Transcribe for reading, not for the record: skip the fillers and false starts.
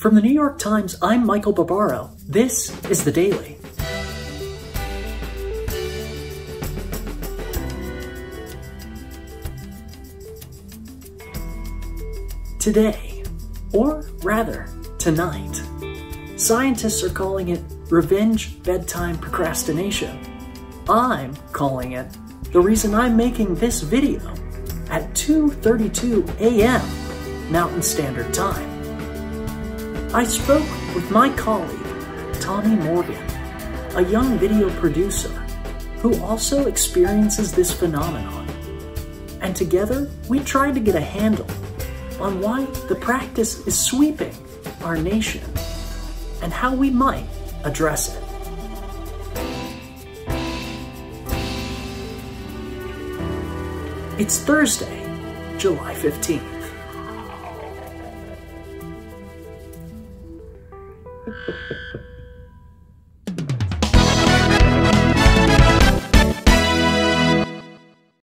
From the New York Times, I'm Michael Barbaro. This is The Daily. Today, or rather, tonight, scientists are calling it revenge bedtime procrastination. I'm calling it the reason I'm making this video at 2:32 a.m. Mountain Standard Time. I spoke with my colleague, Tommy Morgan, a young video producer who also experiences this phenomenon. And together, we tried to get a handle on why the practice is sweeping our nation and how we might address it. It's Thursday, July 15th.